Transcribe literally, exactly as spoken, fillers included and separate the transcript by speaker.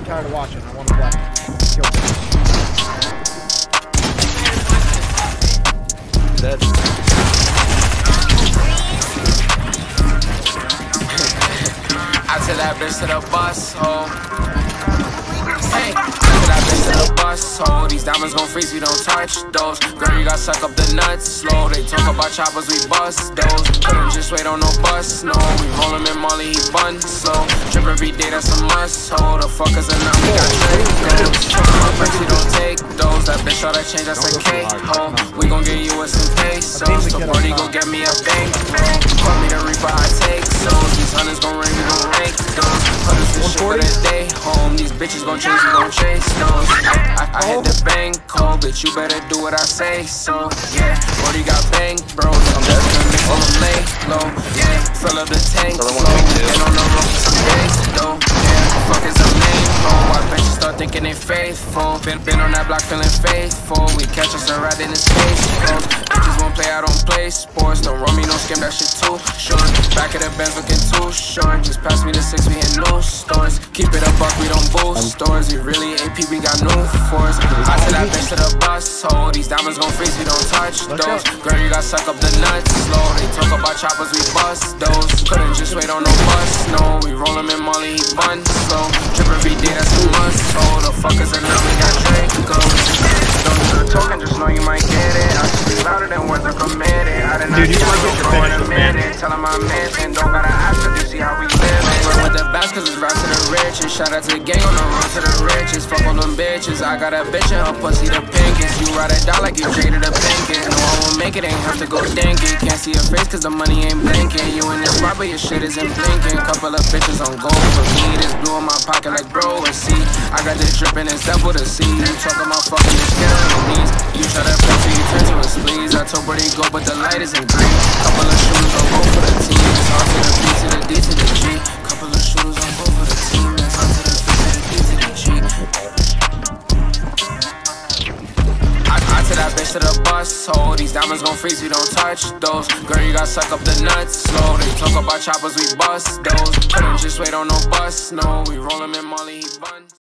Speaker 1: tired of watching. I want to play. Kill
Speaker 2: Dead.
Speaker 3: I tell that bitch to the bus, ho. Hey, I tell that bitch to the bus, ho. These diamonds gon' freeze, we don't touch those. Girl, you got suck up the nuts slow. They talk about choppers, we bust those. Couldn't just wait on no bus, no. We roll him in Molly, he bun slow. Trip every day, that's a must, ho. The fuckers and now we got Dracos. My bitch, she don't take those. That bitch all that change, that's a K, ho. We gon' get you with some pesos. So Brody go get me a bank, call me the reaper, I take so. These hunters gon' ring, we gon' rake those. Hunters this shit for the day home. These bitches gon' chase, we gon' chase those. I, I, I hit the bank, cold, bitch, you better do what I say, so yeah. Brody got bang, bro. I'm just gonna make all them lay low, yeah. Fill up the tank, slow. Been on the road for some days, though, yeah. Fuck is a lame, oh. Why bitches start thinking they faithful? Been, been on that block feeling faithful. We catch us a ride in his face, bro. Bitches won't play, I don't play sports. Don't run me, no skim, that shit too short. Back of the Benz looking too short. Just pass me the six, we hit new stores. Keep it a buck, we don't boost stores. We really A P, we got new force. I tell that bitch to the bus, ho. These diamonds gon' freeze, we don't touch those. Girl, you got suck up the nuts slow. They talk about choppers, we bust those. Couldn't just wait on no bus, no. We roll him in Molly, he bun slow. Trip every day, that's a must, ho. The fuckers and now we got Dracos. Don't do the talking, just know you might get it. I speak louder than words are committed. I did not
Speaker 1: Dude, you might get to finish the man.
Speaker 3: Tell him I'm missing, don't gotta ask if you see how we live. Run with the best cause it's right to the riches. Shout out to the gang on the road to the riches. Fuck on them bitches, I got a bitch and her pussy the pinkest. You ride it down like you traded a pinkest. No, I won't make it, ain't have to go dinking. Can't see your face cause the money ain't blinking. You in this spot but your shit isn't blinking. Couple of bitches on gold for me. This blue in my pocket like bro and see. I got this dripping, it's devil to see. You talking about fucking this kid on your knees. You try to play till you turn to a squeeze. I told where they go but the light isn't green. Couple of shooters on go for the team. It's hard to the B to the D to the G. Couple of shooters on go for the team. It's hard to the B to the D to the G. I, I tell that bitch to the bus, ho. These diamonds gon' freeze, we don't touch those. Girl, you got suck up the nuts slow. They talk about choppers, we bust those. Couldn't just wait on no bus, no. We roll him in Molly, he bun.